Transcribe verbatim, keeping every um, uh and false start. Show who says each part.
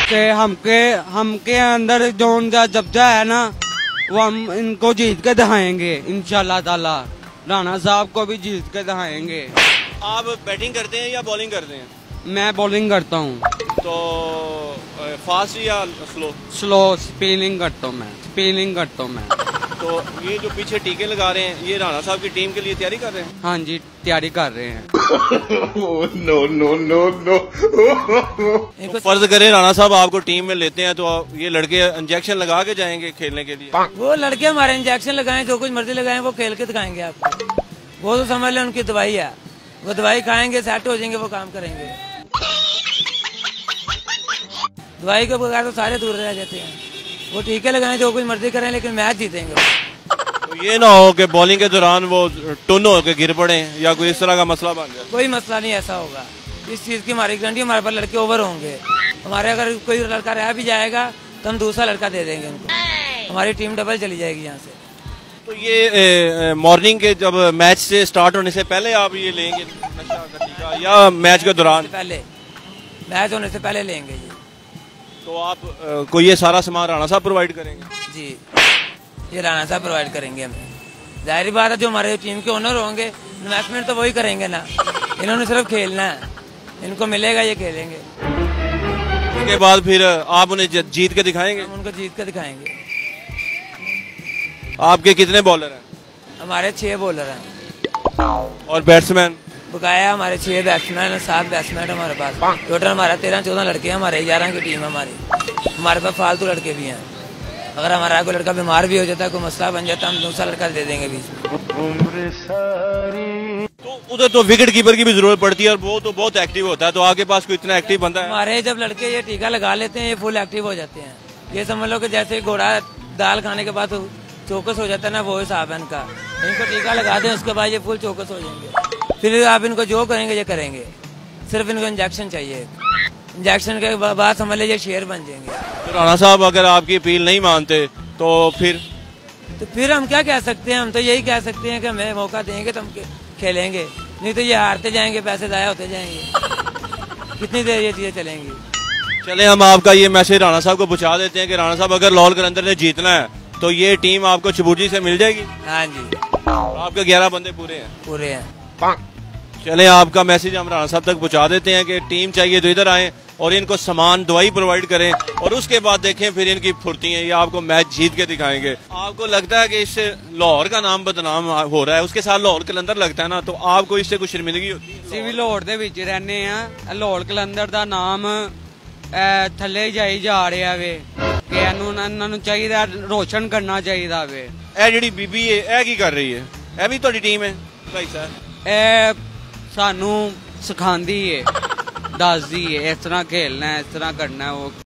Speaker 1: कि हमके हमके अंदर जो उनका जब्जा है ना, वो हम इनको जीत के दिखाएंगे इंशाल्लाह ताला। राणा साहब को भी जीत के दिखाएंगे।
Speaker 2: आप बैटिंग करते हैं या बॉलिंग करते हैं?
Speaker 1: मैं बॉलिंग करता हूँ।
Speaker 2: तो फास्ट या स्लो?
Speaker 1: स्लो स्पिनिंग करता हूँ मैं, स्पिनिंग करता हूँ मैं।
Speaker 2: तो ये जो पीछे टीके लगा रहे हैं, ये राणा साहब की टीम के लिए तैयारी कर रहे हैं?
Speaker 1: हाँ जी, तैयारी कर रहे हैं।
Speaker 2: No no no no. तो फर्ज करें राणा साहब आपको टीम में लेते हैं, तो ये लड़के इंजेक्शन लगा के जाएंगे खेलने के लिए?
Speaker 3: वो लड़के हमारे इंजेक्शन लगाएं, जो कुछ मर्जी लगाएं, वो खेल के दिखाएंगे आपको। वो तो समझ लें उनकी दवाई है, वो दवाई खाएंगे, सेट हो जाएंगे, वो काम करेंगे। दवाई के बगैर तो सारे दूर रह जाते हैं। वो टीके लगाएं, जो कुछ मर्जी करें, लेकिन मैच जीतेंगे।
Speaker 2: तो ये ना हो कि बॉलिंग के दौरान वो टुन हो के गिर पड़े या कोई इस तरह का मसला बन जाए?
Speaker 3: कोई मसला नहीं ऐसा होगा। इस चीज की हमारी गारंटी, हमारे पास लड़के ओवर होंगे। हमारे अगर कोई लड़का रह भी जाएगा तो हम दूसरा लड़का दे देंगे उनको। हमारी टीम डबल चली जाएगी यहाँ से।
Speaker 2: तो ये मॉर्निंग के जब मैच से स्टार्ट होने से पहले आप ये लेंगे नशा का टीका या मैच के दौरान?
Speaker 3: पहले, मैच होने से पहले लेंगे जी।
Speaker 2: तो आप को ये सारा सामान राणा साहब प्रोवाइड करेंगे?
Speaker 3: जी, ये राणा साहब प्रोवाइड करेंगे हमें। जाहिर बात है, जो हमारे टीम के ओनर होंगे, इन्वेस्टमेंट तो वही करेंगे ना। इन्होंने सिर्फ खेलना है, इनको मिलेगा, ये खेलेंगे।
Speaker 2: उसके बाद फिर आप उन्हें जीत के दिखाएंगे?
Speaker 3: हम उनको जीत के दिखाएंगे।
Speaker 2: आपके कितने बॉलर हैं?
Speaker 3: हमारे छह बॉलर हैं।
Speaker 2: और बैट्समैन?
Speaker 3: बकाया हमारे छह बैट्समैन और सात बैट्समैन हमारे पास। टोटल हमारा तेरह चौदह लड़के हैं, हमारे ग्यारह की टीम है हमारी। हमारे पास फालतू लड़के भी हैं। अगर हमारा कोई लड़का बीमार भी हो जाता है, कोई मसला बन जाता है, हम दूसरा लड़का दे देंगे बीच में।
Speaker 2: तो उधर तो विकेट कीपर की भी जरूरत पड़ती है और वो तो बहुत एक्टिव होता है, तो आपके पास कोई इतना एक्टिव बंदा है?
Speaker 3: हमारे जब लड़के ये टीका लगा लेते हैं, ये फुल एक्टिव हो जाते हैं। ये समझ लो कि जैसे घोड़ा दाल खाने के बाद चौकस हो जाता है ना, वो हिसाब है इनका। इनको टीका लगा दें, उसके बाद ये फुल चौकस हो जाएंगे। फिर आप इनको जो करेंगे ये करेंगे। सिर्फ इनको इंजेक्शन चाहिए। इंजेक्शन के बाद समझ लीजिए शेर बन जाएंगे।
Speaker 2: तो राणा साहब अगर आपकी अपील नहीं मानते तो फिर
Speaker 3: तो फिर हम क्या कह सकते हैं? हम तो यही कह सकते हैं कि हमें मौका देंगे तो हम खेलेंगे, नहीं तो ये हारते जाएंगे, पैसे ज़ाया होते जाएंगे। कितनी देर ये चीजें चलेंगी?
Speaker 2: चले हम आपका ये मैसेज राणा साहब को पहुंचा देते हैं कि राणा साहब अगर लाहौर कलंदर ने जीतना है तो ये टीम आपको चबूजी से मिल जाएगी।
Speaker 3: हाँ जी,
Speaker 2: आपके ग्यारह बंदे पूरे हैं?
Speaker 3: पूरे हैं।
Speaker 2: चले आपका मैसेज हम राणा साहब तक पहुंचा देते हैं कि टीम चाहिए तो इधर आए और इनको सामान दवाई प्रोवाइड करें और उसके बाद देखें फिर इनकी फुर्ती है, ये आपको मैच जीत के दिखाएंगे। आपको लगता है कि इससे लाहौर का नाम बदनाम हो रहा है, उसके साथ लाहौर कलंदर लगता है ना, तो आपको इससे कुछ शर्मिंदगी होती है?
Speaker 1: ਅਸੀਂ ਵੀ ਲਾਹੌਰ ਦੇ ਵਿੱਚ ਰਹਿੰਦੇ ਆ। ਲਾਹੌਰ ਕਲੰਦਰ ਦਾ ਨਾਮ ਥੱਲੇ ਜਾਈ ਜਾ ਰਿਹਾ ਵੇ ਕਿ ਇਹਨੂੰ ਇਹਨਾਂ ਨੂੰ ਚਾਹੀਦਾ ਰੋਸ਼ਨ ਕਰਨਾ ਚਾਹੀਦਾ ਵੇ।
Speaker 2: ਇਹ ਜਿਹੜੀ ਬੀਬੀ ਹੈ ਇਹ ਕੀ ਕਰ ਰਹੀ ਹੈ? ਇਹ ਵੀ ਤੁਹਾਡੀ ਟੀਮ ਹੈ ਭਾਈ ਸਾਹਿਬ?
Speaker 1: ਇਹ ਸਾਨੂੰ ਸਿਖਾਉਂਦੀ ਏ, ਦੱਸਦੀ ਏ ਇਸ ਤਰ੍ਹਾਂ ਖੇਲਣਾ, ਇਸ ਤਰ੍ਹਾਂ ਕਰਨਾ। ਉਹ